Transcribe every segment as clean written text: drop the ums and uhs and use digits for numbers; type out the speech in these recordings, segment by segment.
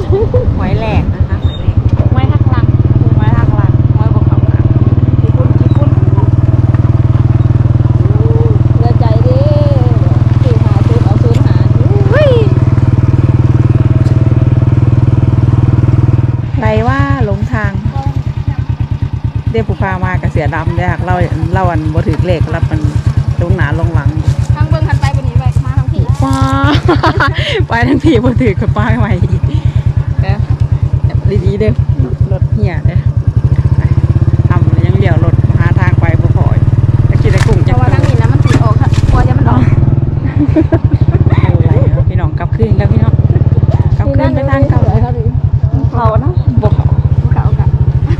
หอยแหลกนะคะหอยแหลกไม้ทักลังไม้ทางหลังไม้บกเขาหลังขี้พุ่นขี้พุ่นเลือใจดิซื้อหาซื้อเอาซื้อหาไรว่าหลงทางเดี๋ยวผู้พามากับเสียดำเดี๋ยวเราอันบ่ถือเลขรับมันลงหนาลงหลังทางเบิ้งทันไปบนนี้ไปมาทางผีป้าไปทั้งพี่บ่ถือกับป้าใหม่อีกเด้อดีๆเด้อรถเหี้ยเด้อทำยังเลี้ยวรถหาทางไปบ่พอจะกินได้กุ้งเพจังราะว่าทางนี้นะมันสีออกค่ะพอจะมันออกอะไรพี่น้องกลับคืนแล้วพี่น้องกลับคืนไปทางเก่าเขานะบ่เขากับ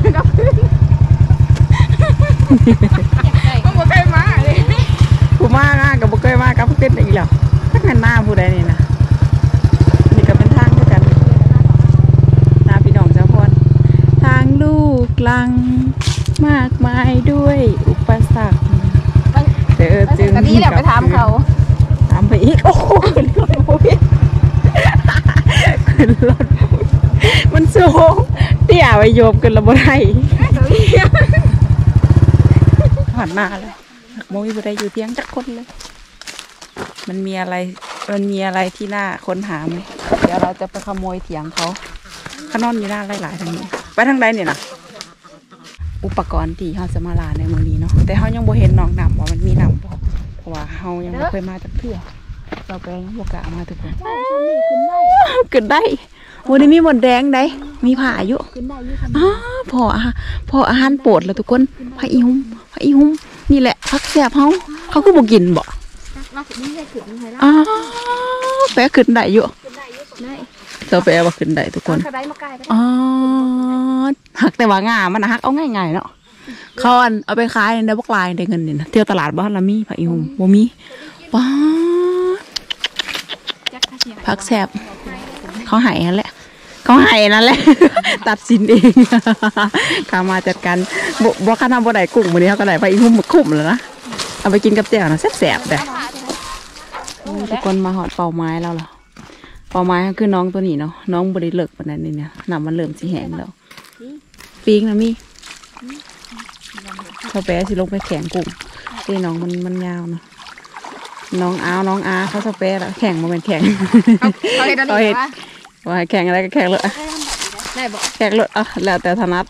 มันบ่เคยมาเลยผู้มากกับบ่เคยมากับขึ้นอีกแล้วถ้ากันหน้าผู้ใดนี่นะนี่ก็เป็นทางด้วยกันหน้าพี่น้องเจ้าพรทางลูกลังมากมายด้วยอุปสรรคเจอจึงกันนี้แหละไปถามเขาถามไปอีกโอ้โหขึ้นรถปุ๊บขึ้นรถมันสูงเตี้ยไปโยมกันละบ่ได้หันหน้าเลยโมยบ่ได้อยู่เที่ยงจักคนเลยมันมีอะไรที่น่าค้นหาไหมเดี๋ยวเราจะไปขโมยเถียงเขานอนอยู่หน้าหลายๆทางนี้ไปทางใดเนี่ยนะอุปกรณ์ที่เขาจะมาลาในเมืองนี้เนาะแต่เขายังบ่เห็นน้องน้ำว่ามันมีน้ำบ่เพราะว่าเขายังไม่เคยมาจากเทื่อเราไปยังบ่กล้ามาทุกคนขึ้นได้วันนี้มีหมดแดงได้มีผ่าอยู่พออาหารโปรดแล้วทุกคนผักอีหุ่มนี่แหละผักแซ่บเขาก็บ่กินบ่อ๋อแปะขึ้นได้อยู่เราแปะว่าขึ้นได้ทุกคนอ๋อหักแต่ว่างามันนะหักเอาง่ายๆเนาะเขาเอาไปขายในบล็อกไลน์ได้เงินนี่นะเที่ยวตลาดบ้านละมีผักอีหุ่มบ่มีป้าผักแซ่บเขาหายนั่นแหละตัดสินเองขามาจัดการบ่ข้าทำบ่ได้กุ้งมื้อนี้เขาก็ได้ผักอีหุ่มมาคุ้มแล้วนะเอาไปกินกับแจ่วนะแซ่บๆเด้ทุกคนมาหอดเป่าไม้แล้วเหรอเป่าไม้คือน้องตัวนี้เนาะน้องบริเลิกปานนั้นนี่เนี่ยน้ำมันเริ่มสีแห้งแล้วปีกนะมี่เขาแปะสิลงไปแข่งกุ้งที่น้องมันยาวเนาะน้องอาเขาสเปะแล้วแข่งมาเป็นแข่งเขาเห็ดว่าแข่งอะไรก็แข่งเลยแข่งเลยอ่ะแล้วแต่ถนัด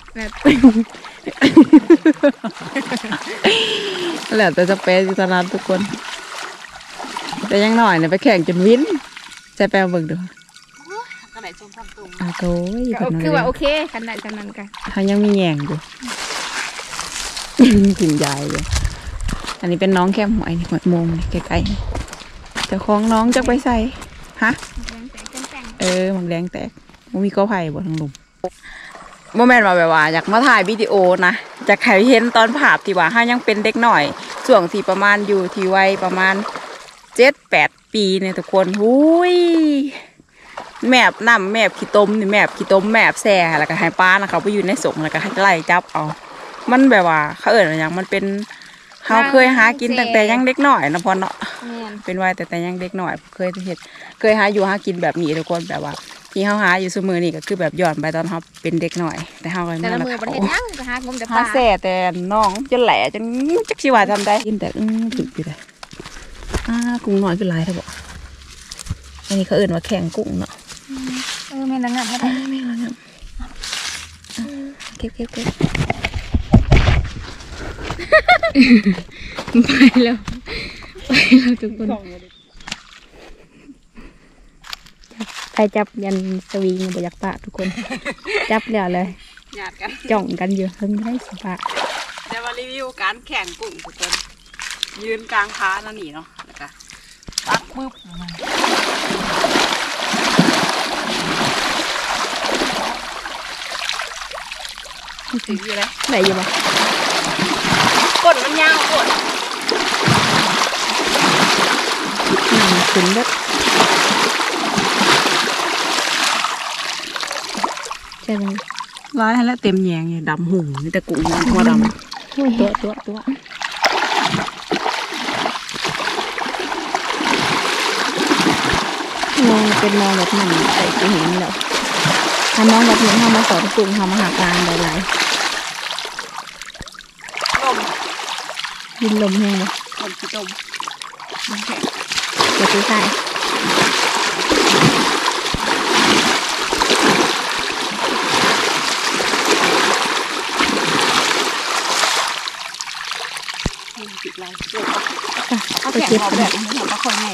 แล้วแต่จะเปะถนัดทุกคนแต่ยังหน่อยเนี่ยไปแข่งจนวินจะแปลเบิ่งดูก็ไหนชมความตรงโต้ยคือว่าโอเคกันได้กันนั้นกันเขายังมีแยงอยู่ถึงใหญ่เลยอันนี้เป็นน้องแก้มหอยหอยโมงไกลๆจะคล้องน้องจะไปใส่ฮะหมักแดงแตกมันมีก้อไผ่บนทางลุมโมเมนต์มาแบบว่าอยากมาถ่ายวิดีโอนะจากใครเห็นตอนภาพที่ว่าห้ายังเป็นเด็กหน่อยช่วงที่ประมาณอยู่ที่วัยประมาณ7-8 ปีเนี่ยทุกคนหุยแมบน้ำแมบขี้ต้มนี่แมบขี้ต้มแมบแซ่แล้วก็ให้ป้านะเขาไปอยู่ในสงแล้วก็ให้ไล่จับเอามันแบบว่าเขาอย่างมันเป็นเขาเคยหากินตั้งแต่ยังเด็กหน่อยนะพอเนาะเป็นวัยแต่ยังเด็กหน่อยเคยหาอยู่หากินแบบนี้ทุกคนแบบว่าที่เขาหาอยู่ซุมือนี่ก็คือแบบย้อนไปตอนเขาเป็นเด็กหน่อยแต่เขาเลยมาหาแซ่แต่น้องจนแหล่จนจักชีวาทำได้กินแต่ถึกอยู่เลยกุ้งน้อยคือลายเถอะบอกอันนี้เขาว่าแข่งกุ้งเนาะไม่ละงับไม่ละงับเก็บไปแล้วทุกคนไปจับยันสวิงบ่อยากปะทุกคนจับแล้วเลยจ่องกันอยู่เพิ่งได้สิปะเดี๋ยวมารีวิวการแข่งกุ้งทุกคนยืนกลางค้านั่นนี่เนาะนะคะปักมือถึงอยู่เลยไหนอยู่บ้างกดมันยาวกดถึงเด็ดใช่ไหมร้ายให้แล้วเต็มแยงอย่างดำหุ่งนี่แต่กุ้งมันตัวดำตัวมองเป็นมองแบบหนังใส่กูเห็นแล้วถ้าน้องแบบนี้เขามาสอนกลุ่มเขามาหากลางหลายลมๆดินลมแห้งเลยลมขี้ต้มลมแข็งเดี๋ยวซื้อใส่ติดลายเกิดเอาแข็งหอบแบบนี้หัวปลาคอยไง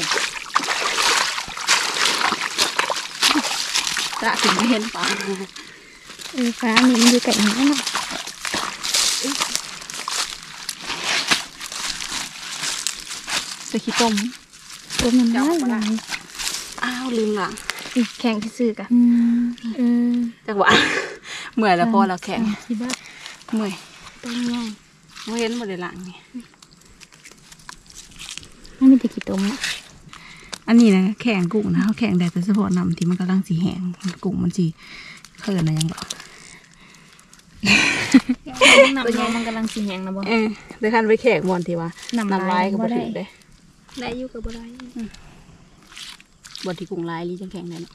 จะถึงไม่เห็นปลาฟ้านี่มันอยู่ไก่หางเนาะใส่ขี้ต้มตัวมันน่ารักอ้าวลืมหลังแข่งที่ซื้อกันจังหวะเมื่อยแล้วพอเราแข็งที่บ้านเมื่อยตัวง่ายไม่เห็นหมดเลยหลังนี่ไม่มีแต่กี่ตัวมั้งอันนี้นะแข็งกุ้งนะเขาแข็งได้แต่เฉพาะน้ำที่มันกำลังสีแห้งกุ้งมันสีเขินอะไรยังหรอตัวใหญ่มันกำลังสีแหงนะบอเดี๋ยวคันไปแขกบอลทีว่าน้ำลายก็บ่ถึงเลยได้อยู่กับบ่ได้บอลที่กุ้งลายลีจังแข็งได้เนาะ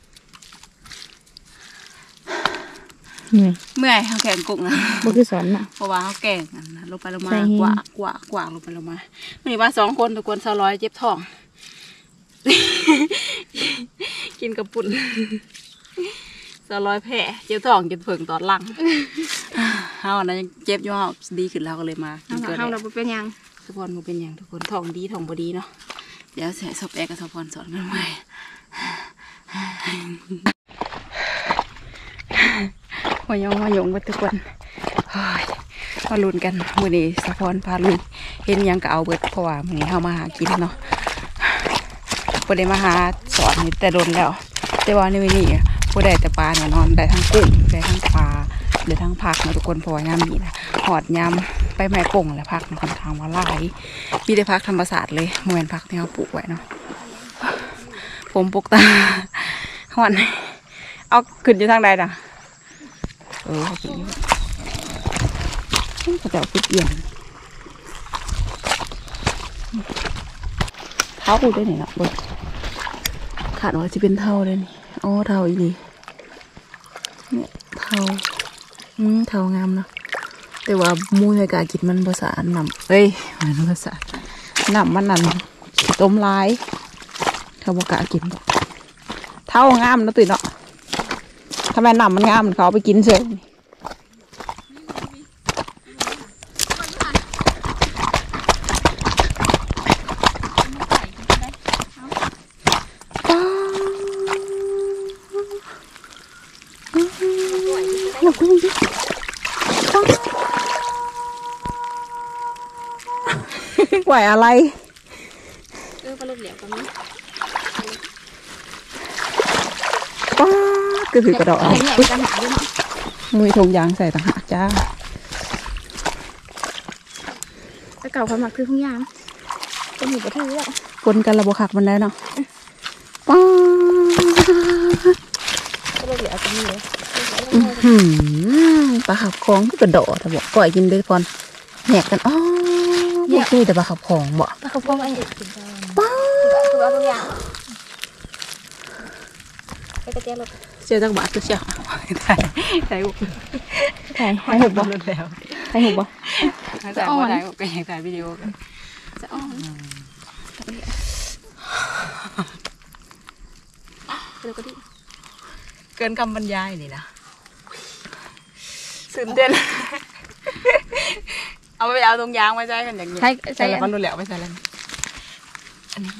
เหนื่อยเมื่อยเขาแข็งกุ้งนะบ่คือสอนน่ะเพราะว่าเขาแก่งกันนะลงไปลงมาใส่แห้งกว่าลงไปลงมาวันนี้ว่า2 คนทุกคน200เจ็บท้อง กินกระปุ่น200แผลเจ็บท้องเจ็บเผิงตอนหลังเฮานะยังเจ็บอยู่เฮาดีขึ้นแล้วก็เลยมากินเกินเฮาแล้เราวเป็นยังสปอนมันเป็นอย่างทุกคนท้องดีท้องบ่ดีเนาะเดี๋ยวใส่สปแอกับสปอนสอนกันใหม่หัวยองหัวยงไปทุกคนมาลุ้นกันมื้อนี้สปอนพาลุยเห็นยังก็เอาเบิดเพราะว่ามื้อนี้เฮามาหากินเนาะบ่ได้มาหาสอนนี่แต่โดนแล้วแต่ว่าในมื้อนี้บ่ได้แต่ปลาแน่นอนได้ทั้งกุ้งได้ทั้งปลาได้ทั้งผักนะทุกคนเพราะว่ายามนี้นะหอดยามไปแม่ป่งและผักนะค่อนข้างว่าหลายมีแต่ผักธรรมศาสตร์เลยบ่แม่นผักที่เฮาปลูกไว้เนาะผมปลูกตาหอนเอาขึ้นอยู่ทางใดน่ะเขาขึ้นอยู่เขาจะเอาขึ้นเอียงเท้าได้ไหนเนาะเบิดขาดว่าจะเป็นเท้าเลยนี่อ๋อเท้าอีดีเนี่ยเท้าเท้างามเนาะแต่ว่ามูในการกินมันภาษาอันนำเฮ้ยมันภาษานำมันนั่นต้มลายเท้าบกากินเท้างามนะตื่นเนาะทำไมนำมันงามเขาเอาไปกินเฉยไหวอะไรปลาลูกเหลวกันนี้ป้าก็ถือกระดอกใส่เนี่ยจะหาด้วยเนาะมือทงยางใส่ต่างหากจ้าแต่เก่าความหมักคือทุ่งยางเป็นหูกระทืออ่ะคนกันระบบขักมันได้เนาะป้าปลาลูกเหลวกันนี้เลยปลาขับคลองก็กระโดดแต่บอกก่อยกินด้วยก่อนแหกกันอ๋อบอกคือแต่ปลาขับคลองบ่ปลาเขาพวกไอ้ป้าตัวทุ่งยางไปกระเจี๊ยบรถเจ้าจักบาทตัวเชียวใส่หุบถ่ายหุบบ่แล้วถ่ายหุบบ่จะอ่อนก็ยังถ่ายวิดีโอกันจะอ่อนแล้วก็ดิเกินคำบรรยายนี่นะตื่นเต้นเอาไปเอาตรงยางไว้ใช้กันอย่างนี้ใส่แล้วก็ดูแลไปใส่แล้วอันนี้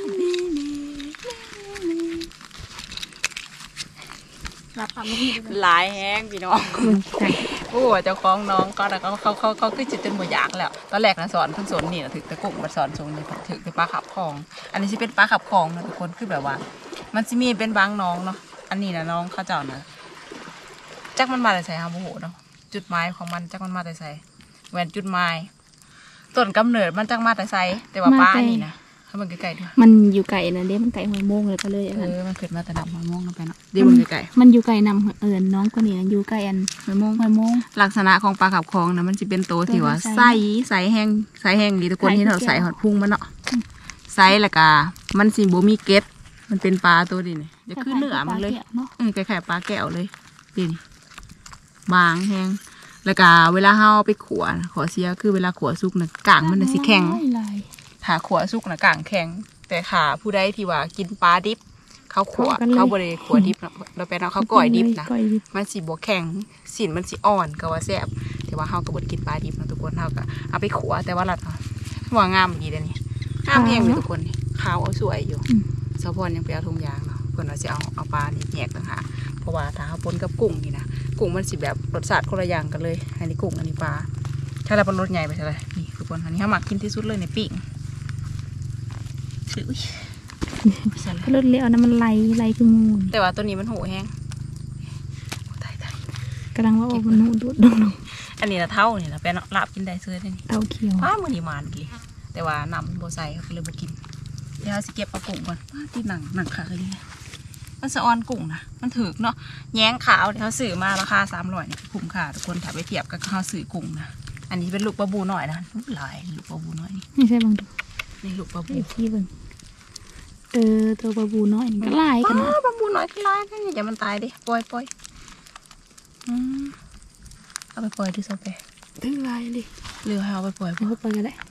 รับความไม่ดีหลายแห้งพี่น้องโอ้เจ้าของน้องก็แต่เขาคือจิตจนหมดอยากแล้วตอนแรกนะสอนเพิ่งสอนนี่นะถึงแต่กุ้งมาสอนทรงนี่ถึงแต่ปลาขับคลองอันนี้จะเป็นปลาขับคลองนะทุกคนคือแบบว่ามันจะมีเป็นบางน้องเนาะอันนี้นะน้องเขาเจ้านะจักมันมาแต่ใส่ฮาโมโหเนาะจุดหมายของมันจักมันมาแต่ใส่แหวนจุดหมายต้นกำเนิดมันจักมาแต่ใส่แต่ว่าปลาอันนี้นะถ้ามันไกลๆด้วยมันอยู่ไก่นะเด้มันไก่หัวโมงเลยก็เลยอันนั้นมันเกิดมาแต่ดับหัวโมงลงไปเนาะเดี๋ยวมันไกลมันอยู่ไก่นำน้องก็นี่อยู่ไก่อันหัวโมงลักษณะของปลาขับคลองนะมันจะเป็นตัวที่ว่าใสแห้งดีทุกคนที่เราใส่หอดพุงมันเนาะใสแล้วก็มันสิบ่มีเกล็ดมันเป็นปลาตัวนี้นี่จะขึ้นเหนือมันเลยคล้ายๆปลาแก้วเลยดินบางแห้งแล้วก็เวลาเฮาไปขัวขอเสียคือเวลาขัวสุกน่ะกางมันน่ะสิแข็งถ้าขัวสุกน่ะกางแข็งแต่ขาผู้ใดที่ว่ากินปลาดิบเขาขัวเขาบริขัวดิบนะเราไปเอาเขาก่อยดิบนะมันสีบวแข็งสินมันสีอ่อนก็ว่าแซ่บแต่ว่าเขาก็บดกินปลาดิบนะทุกคนเขาก็เอาไปขัวแต่ว่าหลัดว่างามดีเลยนี่งามแห้งเลยทุกคนนี่ขาวสวยอยู่สะพอนยังไปเอาทุ่งยางเนาะเพื่อนเราจะเอาปลานี่แยกต่างหากเพราะว่าถ้าเขาปนกับกุ้งนี่นะกุ้งมันสิแบบรสชาติคนละอย่างกันเลยอันนี้กุ้งอันนี้ปลาถ้าเราเป็นรสใหญ่ไปใช่ไหมนี่ทุกคนอันนี้เขาหมักกินที่สุดเลยในปิ้งก็รถเลี้ยวนะมันไหลคืองูแต่ว่าตัวนี้มันหูแห้งกำลังว่าโอ้มันหูดูดลงอันนี้ละเท่านี่ละเป็นลาบกินได้เสื้อนี่เท่าเขียวว้ามือนี่มันดีแต่ว่าน้ำโบใส่เขาเลยโบกินเดี๋ยวสิเก็บเอากุ้งก่อนที่หนังขาคือนี่มันสะออนกุ้งนะมันถือเนาะแย้งขาวเขาสื่อมาราคา300เนี่ยคุ้มค่าทุกคนถ้าไปเทียบกับเขาสื่อกุ้งนะอันนี้เป็นลูกปลาบูหน่อยนะลายลูกปลาบูน้อยนี่ไม่ใช่บางดูนี่ลูกปลาบูที่เบิ่งตัวปลาบูน้อยนี่ก็ลายกันนะปลาบูน้อยก็ลายกันอย่ามันตายดิปล่อยเอาไปปล่อยดิโซเปถึงลายดิเรือเอาไปปล่อยเอาไปกันได้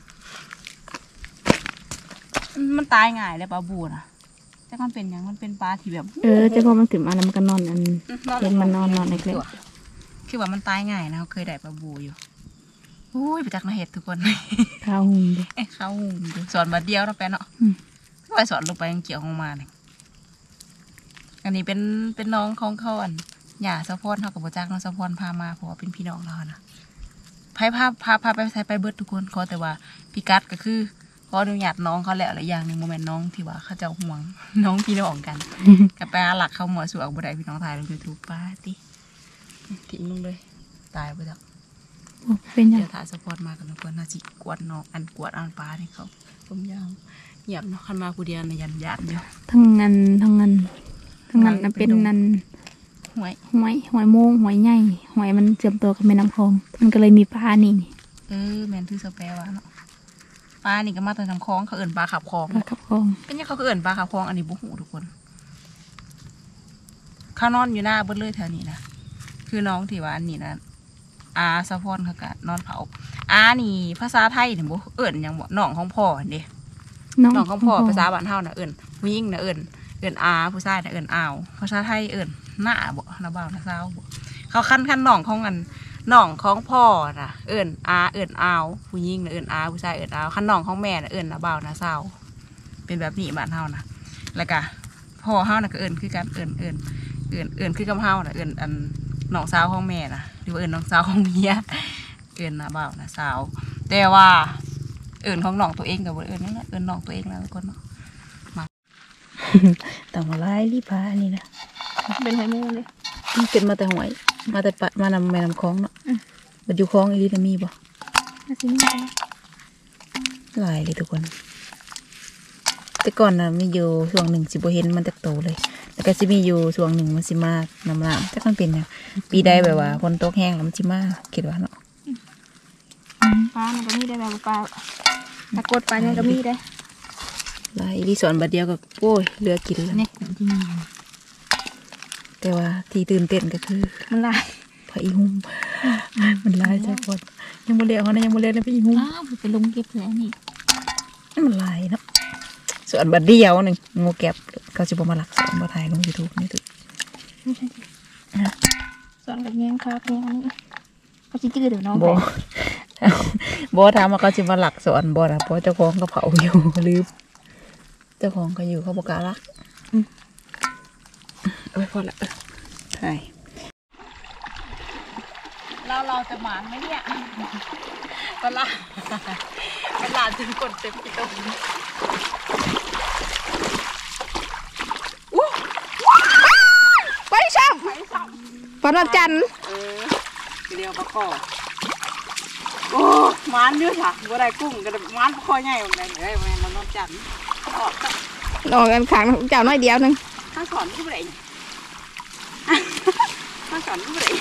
มันตายง่ายเลยปลาบูนะแต่มันเป็นอย่างมันเป็นปลาที่แบบจะพอมันถึงอันนั้นมันก็นอนอันเห็นมันนอนในเกลือคือว่ามันตายง่ายนะเขาเคยได้ปลาบูอยู่อุ้ยไปจากนาเห็ดทุกคนข้าวหุ่นดิข้าวหุ่นดูสอนมาเดียวนะแปะเนาะไปสอนลงไปยังเกี่ยวของมาเนี่ยอันนี้เป็นน้องของเขาอันหย่าสะพอนเขากับโบจักน้องสะพอนพามาเพราะว่าเป็นพี่น้องเรานะพาไปใส่ไปเบิดทุกคนขอแต่ว่าพี่กัดก็คือขออนุญาตน้องเขาแหละอะไรอย่างหนึ่งโมเมนต์น้องที่ว่าเขาจะห่วงน้องพี่น้องกันกับไปหลักเขาหมอสวกบุได้พี่น้องถ่ายลงยูทูบป้าทิ้งลงเลยตายไปแล้วเป็นยังเดี๋ยวถ่ายสะพอนมากันทุกคนน่าจิกวดน้องกวดอันปลาเนี่ยเขาต้มยำเหยียบเนาะขันมาผู้เดียวในยันเดียวทั้งนั้นเป็นนันหอยโมงหอยใหญ่หอยมันเชื่อมตัวกับแม่น้ำคลองมันก็เลยมีปลานี่แมนที่สเปรว่าเนาะปลานี่ก็มาจากน้ำคลองเขาเอิ่นปลาขับคลองเป็นยังเขาเอิ่นปลาขับคลองอันนี้บุหูทุกคนเขานอนอยู่หน้าบนเลยแถวนี้นะคือน้องที่ว่าอันนี้นะอาสะพอนเขาก็นอนเผานี่ภาษาไทยเนี่ยบุเอิ่นยังบ่น้องของพ่อเด้น้องของพ่อภาษาบ้านเฮาน่ะเอิ่นวิ่งน่ะเอิ่นอาผู้ชายน่ะเอิ่นอ้าวภาษาไทยเอิ่นหน้าบ่นาบ่าวนาสาวบ่เขาขั้นน้องของอันน้องของพ่อน่ะเอิ่นเอิ่นอ้าวผู้หญิงน่ะเอิ่นอาผู้ชายเอิ่นอ้าวขั้นน้องของแม่น่ะเอิ่นนาบ่าวนาสาวเป็นแบบนี้บ้านเฮานะแล้วก็พ่อเฮาน่ะก็เอิ่นคือกันเอิ่นคือกับเฮาน่ะเอิ่นอันน้องสาวของแม่น่ะหรือว่าเอิ่นน้องสาวของเมียเอิ่นนาบ่าวนาสาวแต่ว่าเอิ่นของน้องตัวเองกับเอิ่นนั่นแหละเอิ่นน้องตัวเองแล้วทุกคนเนาะต่างลายรีพานี่นะเป็นหอยโมงเลยเป็นมาแต่หอยมาแต่ปะมานำแม่น้ำคลองเนาะมันอยู่คลองอีลีนะมีบ่ลายเลยทุกคนแต่ก่อนนะมีอยู่ช่วงหนึ่งสิบเห็นมันจะโตเลยแล้วก็จะมีอยู่ช่วงหนึ่งมันสิมากน้ำน้ำแต่มันเป็นเนี่ยปีใดแบบว่าคนตกแห้งแล้วมันสิมากคิดว่าเนาะปลามันก็มีได้แบบปลาตะกดปลาเนี่ยก็มีได้ลายรีสอนบัดเดียวก็โอ้ยเรือกินแล้วแต่ว่าที่ตื่นเต้นก็คือมันลายพออีหุ่มมันลายใช่ปะยังโมเลี้ยเขานะยังโมเลี้ยนะพี่อีหุ่มไปลงเก็บแผลนี่มันลายเนาะส่วนบัดเดียวหนึ่งงูแก็บเขาจะบอกมาหลักสอนมาถ่ายลงยูทูบนี่ถูกสอนกับแง่งครับแง่งนี่เขาจะจืดเดี๋ยวน้องบอถามว่าเขาจะมาหลักสอนบอนะเพราะเจ้าของก็เผาอยู่ลืมเจ้าของก็อยู่เขาบอกกาลักเอาไปพอละใช่เราจะหมานไหมเนี่ยเวลาจึงกดเต็มที่ตรงนี้ไปช่างปนจันเดียวปลาคอโอ้หมานเยอะค่ะบัวได้กุ้งกระดมหมานปลาคอใหญ่หมดเลยเฮ้ยมันน้ำจันออกกันขังเจ้าน้อยเดียวนึงถ้าสอนก็ไม่ได้ถ้าสอนก็ไม่ได้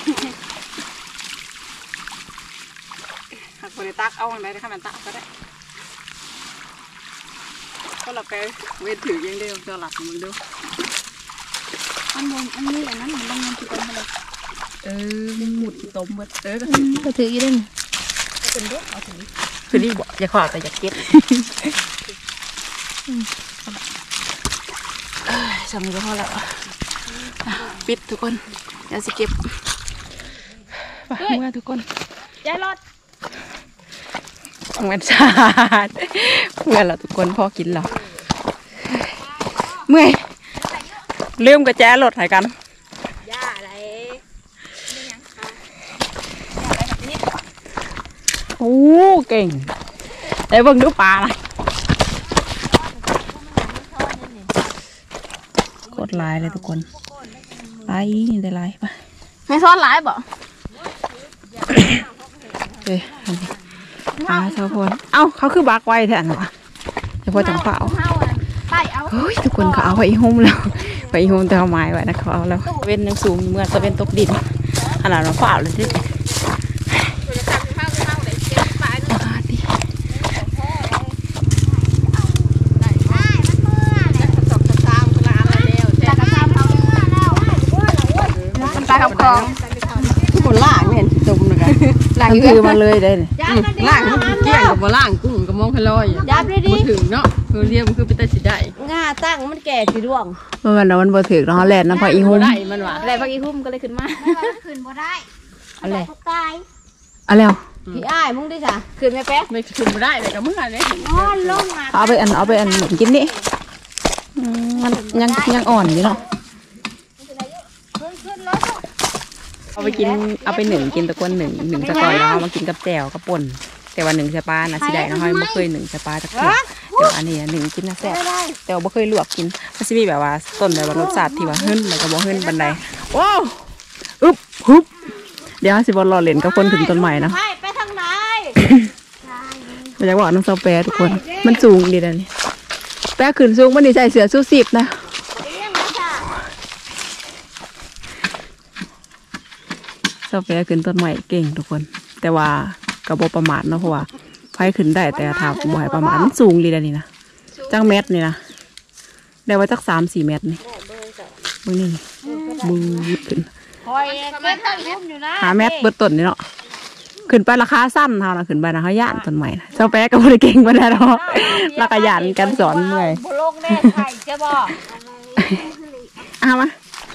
หากคนได้ตักเอาอะไรได้ขนาดตักก็ได้ก็หลับไปเวทถือยังได้จะหลับมึงดูอันนี้อันนั้นมันมันติดต้มเลยมันหมุดต้มเบิดก็ถืออยู่ด้วยเป็นเด็กเอาถือคือรีบบอกอย่าขวาแต่อย่าเก็บสำนึกก็พอแล้วปิดทุกคนอย่าสิเก็บไปเมื่อทุกคนย้ายรถเหมือนชาติเมื่อเราทุกคนพอกินแล้วเมื่อยเริ่มกระแจรถหายกันย่าอะไรโอ้เก่งได้เบิ่งดูปลานะกดไลน์เลยทุกคนไลน์นี่ได้ไลน์ปะไม่ซ้อนไลน์บ่เฮ้ยเจ้าพลเอ้าเขาคือบักไว้แทนวะเจ้าพลจังเปล่าเฮ้ยทุกคนเขาเอาไปหุ้มแล้วไปหุ้มแต่เอาไม้ไว้นะเขาเอาแล้วเว้นยังสูงเมื่อจะเป็นตกดินขนาดเราเปล่าเลยที่ล่างไม่เห็นจมเลยกันล่างคือมาเลยได้ล่างเกี่ยงกับล่างกุ้งกับมองพลอยยับเลยดิถึงเนาะคือเรียมคือเป็นตาสีได้ง่าตั้งมันแก่สีร่วงเมื่อวันนั้นมันบ่ถึงเนาะแลนน้ำพออีหุ่มได้มันว่ะแลนพออีหุ่มก็เลยขึ้นมาขึ้นบ่ได้อะไรอะไรพี่อ้ายมึงดิจ้ะขึ้นไม่แป๊ะไม่ขึ้นบ่ได้เลยกับมึงอะไรลงมาเอาไปอันกินนี่มันยังอ่อนอยู่เนาะเอาไปกินเอาไปหนึ่งกินตะกวนหนึ่งตะกอนแล้วมากินกับแจ่วกับป่นแต่ว่าหนึ่งสปานะสิได้นะฮอยไม่เคยหนึ่งสปาจากเพื่อนแต่อันนี้หนึ่งกินนะแซ่บแต่ว่าไม่เคยลวกกินมันจะมีแบบว่าต้นแบบว่ารสชาติที่ว่าหึ่นแล้วก็บ่หึ่นบันไดว้าวอึ๊บฮึบเดี๋ยวสิบอลรอเล่นกับคนถึงต้นใหม่นะไปทางไหนมาจากว่าน้องเซาแปรทุกคนมันสูงดีนะนี่แปรขึ้นสูงมันดีใจเสือสู้สิบนะเซาแปรขึ้นต้นใหม่เก่งทุกคนแต่ว่ากระบอกประมาทเนาะเพราะว่าไฟขึ้นได้แต่ถ้าบ่อยประมาณมันสูงดีนะนี่นะจังเม็ดนี่นะได้ว่าจัก3-4 เมตรนี่มึงนี่มือขึ้น5 เมตรเบิดต้นนี่เนาะขึ้นไปราคาสั้นเท่านะขึ้นไปนะเขาย่านต้นใหม่นะเจ้าแป๊กก็บ่ได้เก่งมาได้หรอกแล้วก็ย่านกันสอนเมื่อยบ่ลงแน่ไข่ใช่บ่เอามา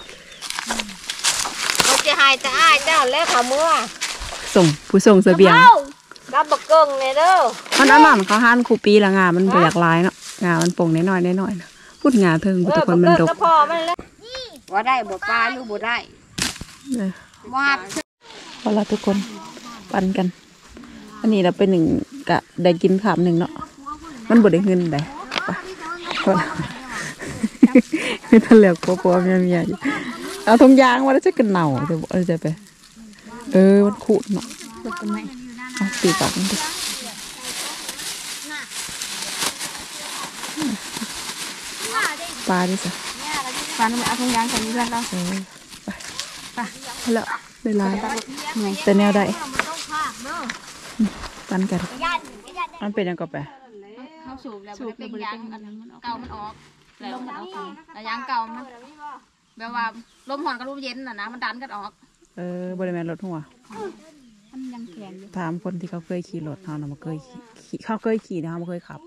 โอเคหายจะอ้ายเจ้าแล้วขาเมื่อผู้ส่งเสบียงกับบักเกิงเลยเด้อมันอันนั้นเขาหั่นคู่ปีละงามันบ่อยากลายเนาะงามันป่งน้อยนะพูดงาเทิงทุกคนมันดกว่าได้บ่ปลาหรือบ่ได้ว่าพอละทุกคนปั่นกันอันนี้เราไปหนึ่งกะได้กินขามหนึ่งเนาะมันบ่ได้เงินได้ไปไม่ทะเลกปัวเมียเอาทงยางมาแล้วจะกันเหน่าจะไปมันขูดเนาะเอาตีปากมันดิปลาดิสิปลาเอาทงยางใส่นี่แล้วไปเลอะได้ลายแต่แนวได้ปันกันมันเป็นยังไงไปเข้าสูบแล้วเป็นยางเก่ามันออกลมมันออกแต่ยางเก่ามันแบบว่าลมหอนกับลมเย็นนะมันดันกันออกบริเวณรถหัวมันยังแข็งถามคนที่เขาเคยขี่รถเขานะมาเคยขี่นะเขาไม่เคยขับ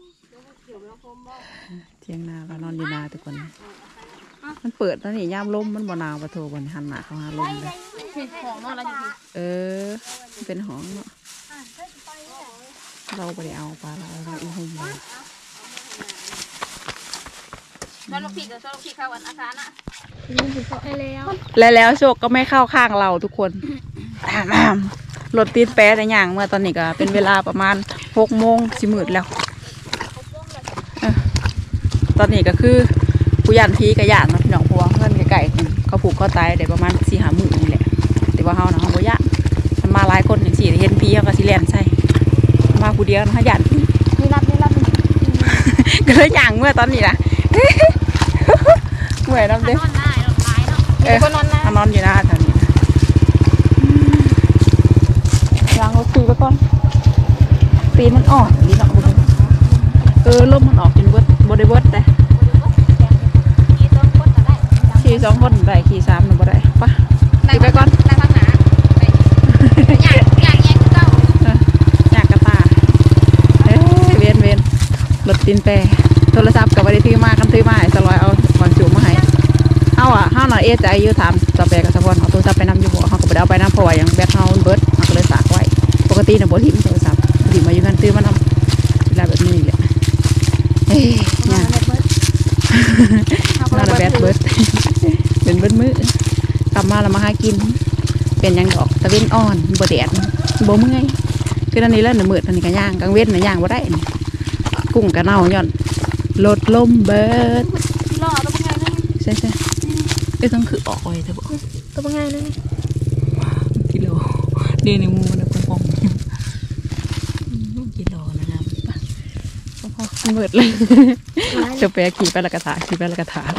เที่ยงนาก็นอนดีนาทุกคนมันเปิดแล้วนี่ย่ามลมมันบ่หนาวประตูบนหันหนาเขาหาลมเลยของนอนอะไรอยู่เป็นห้องเนาะเราไปเอาปลาเราอีหุ่มแล้วเราผิดเข้าวันอาสานะแล้วโชคก็ไม่เข้าข้างเราทุกคนรถตีนแป๊ะในอย่างเมื่อตอนนี้ก็เป็นเวลาประมาณ6 โมงสิมืดแล้วตอนนี้ก็คือผู้ยันพีกระยานนะพี่น้องพัวเพื่อนไก่เขาผูกเขาตายได้ประมาณ4-5 มื้อนี่แหละแต่ว่าเขานะเขาบ่ยานมันมาหลายคนอย่างสี่เห็นพีเขาก็สิแลนใช่มาผู้เดียวนะยันนี่รับก็เลยอย่างเมื่อตอนนี้นะเมื่อยน้ำเด้นอนอยู่หน้าแถวนี้ล้างรถคุยไปก่อนตีนมันอ่อนดีเนาะลมมันออกจนบดแต่โทรศัพท์กับวันที่มากันซื้อมาให้สลอยเอาบางจูมาให้เฮาหน่อยใจอยู่ถามสเปกับสปอนเอาโทรศัพท์ไปนำอยู่บ่เขาก็ไปเอาไปนำเพราะว่ายังแบตเฮาเบิดมันก็เลยฝากไว้ปกติน่ะบ่ทิ้งโทรศัพท์ถิ่มมาอยู่กันซื้อมานำเวลาแบบนี้แหละเฮ้ยเนี่ยน่าจะแบตเบิดเป็นเบิดมื้อกลับมาแล้วมาหากินเป็นยังดอกตะเวนอ่อนบ่แดดบ่เมื่อยคืออันนี้แล้วมืดอันนี้ก็ย่างกลางเว้นน่ะย่างบ่ได้กุ้งกระเน่าย่อนลดลมเบิดรอตัวเป็นไงนั่นใช่ต้องคือออกไว้เถอะบอกตัวเป็นไงนั่นกิโลเดี๋ยวนี้มูมันเป็นฟองกิโลนะครับพอเบิดเลยจะไปขี่ไปละกระถาขี่ไปละกระถา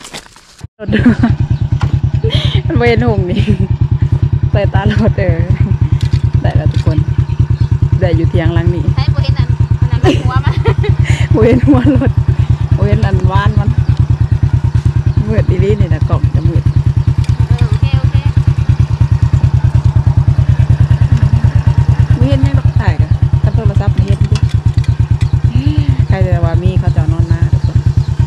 มันเวนหงนี่ใส่ตาโรดได้แล้วทุกคนได้อยู่เทียงหลังนี่ใช่โบเห็นอันนั้นหัวมันเวนหัวรถเวนอันวานมันมืดดีๆนี่นะกล่องจะมืดโอเคไม่เห็นให้ดอกถ่ายกันกับโทรศัพท์ไม่เห็นดิใครจะว่ามีเขาจะนอนหน้าทุกคน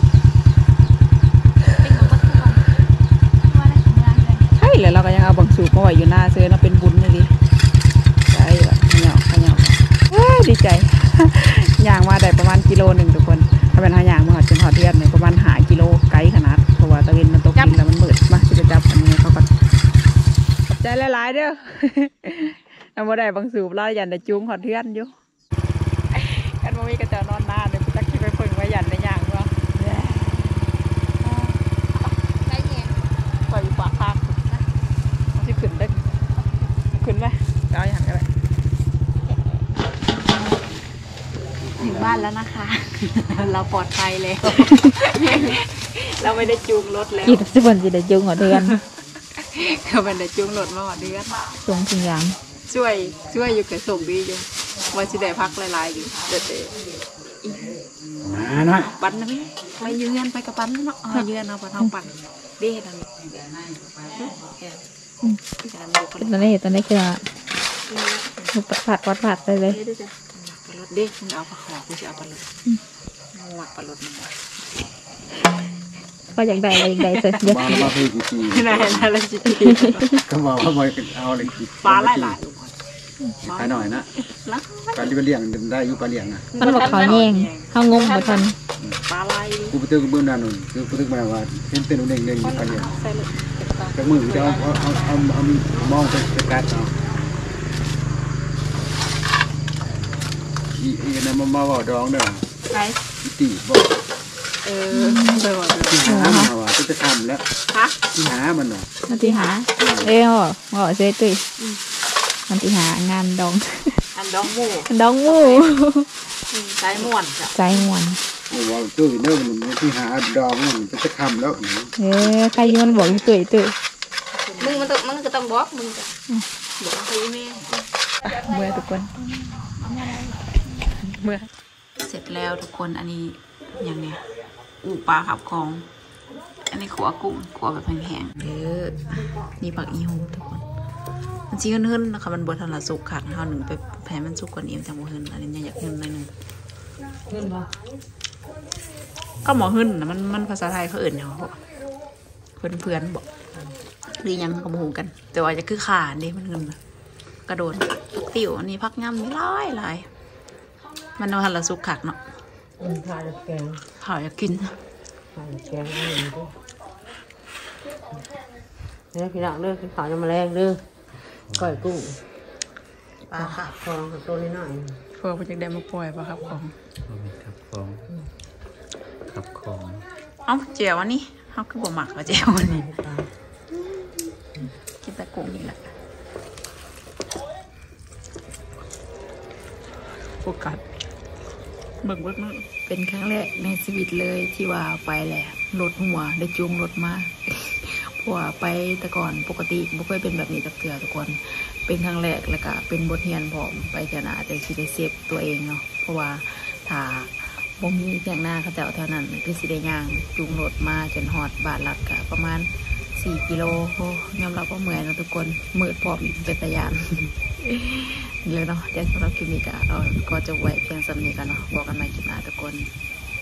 เป็นของวัดคือของว่าอะไรของงานเลยใช่เลยเราก็ยังเอาบางสูบมาไว้อยู่หน้าเสื้อเราเป็นบุญเลยดิใจแบบเหนียวดีใจย่างมาได้ประมาณกิโลหนึ่งทุกคนถ้าเป็นหาย่างมาหอดจนหอดเทียนเนี่ยประมาณหากิโลไกลขนาดเพราะว่าตะเวนมันตกดินแล้วมันมืดมาจะไปจับอันนี้เขาก็ขอบใจหลายๆเด้อเอามาได้บางสูบเรายันได้จุ้งหอดเทียนอยู่กันมามีกระเจ้านอนหน้าเดี๋ยวจะคิดไปฝึกไว้ยันในย่างว่าใช่เนี่ยปล่อยปากคางมันจะขึ้นได้ขึ้นไหมเอาอย่างไรถึงบ้านแล้วนะคะ เราปลอดภัยเลยเราไม่ได้จูงรถแล้วกี่สิบวันจะได้จุงหัวเดือนเขาไม่ได้จูงรถมาหอดเดือนส่งถึงยังช่วยอยู่กับส่งดีอยู่วันที่ได้พักหลายๆอยู่เด็ดมาหน่อยปั่นนะพี่ไปยืนไปกับปั่นเนาะเอายืนเอาปั่นเอาปั่นเด้นั่นตอนนี้คือลูกผัดไปเลยปลาลดเด้มึงเอาปลาขอกูจะเอาปลาลดหมักปลาลดมันก็อยากได้เสร็จเยอะมาพี่กี่ปีนายอะไรจิตก็บอกว่าบ่เอาอะไรกินปลาหลายๆทุกคนขายหน่อยนะแล้วปลาที่ไปเลี้ยงได้อยู่ปลาเลี้ยงนะมันบอกเขาแย่งเขางงหมดทันปลาไหลกูไปตึกเบื้องด้านนู้นคือกูตึกมาว่าเห็นเต้นเด้งๆอยู่ปลาเลี้ยงใส่เลยจากมือจะเอามองไปกัดเอาอีนั่นมาว่าดองเด้อไปตีบอกไปบอกที่หามาว่าจะทำแล้วฮะที่หามันเนาะมันที่หาเซตุยมันที่หางานดองอันดองหมูดองหมูใจม่วนจ้ะใจม่วนว่าตู้เด้อมันที่หาดองมันจะทำแล้วใครมันบอกตุยมึงมันก็ต้องบอกมึงจ้ะบอกไปแม่เมื่อทุกคนเมื่อเสร็จแล้วทุกคนอันนี้อย่างเนี้ยอูปลาขับคองอันนี้ขัวกุ้งขัวแบบแห้งๆนี่ผักอีหูทุกคนมันชี้ขึ้นๆนะคะมันบดทันละสุกขาดเขาหนึ่งไปแผ่มันสุกกว่านี้มันจะโมหึนอันนี้ยังอยากหึนหน่อยหนึ่งก็หมอหึนนะมันภาษาไทยเขาเอื่นเขาเพื่อนบอกหรือยังเขาโมโหกัน แต่ว่าจะคือขานี่มันหึนกระโดดติ๋วอันนี้พักง่ำนี่หลายมันเอาทันละสุกขาดเนาะผ่าอยากกินเนี่ยพี่น้องเด้อกินข้าวน้ำแมลงเด้อก้อยกุ้งปลาค่ะคองตัวนิดหน่อยเพื่อไปจากได้มาปล่อยปลาครับของขับของเอ้าเจียวอันนี้เขาคือบ่หมักกับเจียวอันนี้กินแต่กุ้งนี่แหละโอกาสเบิกเป็นครั้งแรกในชีวิตเลยที่ว่าไปแหละรถหัวได้จูงรถมาเพราะว่าไปแต่ก่อนปกติไม่เคยเป็นแบบนี้ตักเตือทุกคนเป็นครั้งแรกแล้วก็เป็นบทเรียนพร้อมไปจะนาแต่สิได้เซฟตัวเองเนาะเพราะว่าถ้าบ่มีอย่างหน้าเขาเจ้าเท่านั้นคือสิได้ย่างจูงรถมาจนหอดบาทลัดกะประมาณ4 กิโลยอมรับว่าเมื่อยนะทุกคนมืดพร้อมเป็นตะยาน เลยเนาะเดี๋ยวสำหรับคลิปนี้ก็เราก็จะไว้เพียงสำเนียกันเนาะบอกกันใหม่คลิปหน้าทุกคน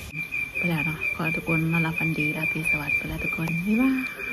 ไปแล้วเนาะขอให้ทุกคนนอนหลับฝันดีราตรีสวัสดิ์ไปแล้วทุกคนบ๊ายบาย